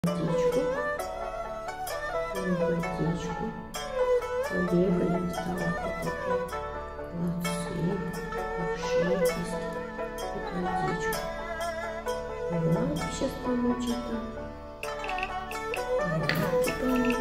водичку. Водичку. Побегали, стало вот такие молодцы, пушистости. Вот водичку. Лапки сейчас помочат. Лапки помочат.